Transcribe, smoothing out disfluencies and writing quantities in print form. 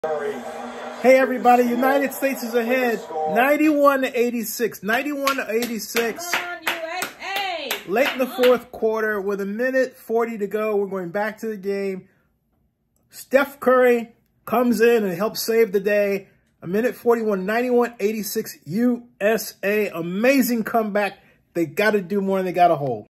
Hey everybody, United States is ahead, 91-86, 91-86. Come on, USA! Late in the fourth quarter, with 1:40 to go, we're going back to the game. Steph Curry comes in and helps save the day. 1:41, 91-86 USA. Amazing comeback. They got to do more than they got to hold.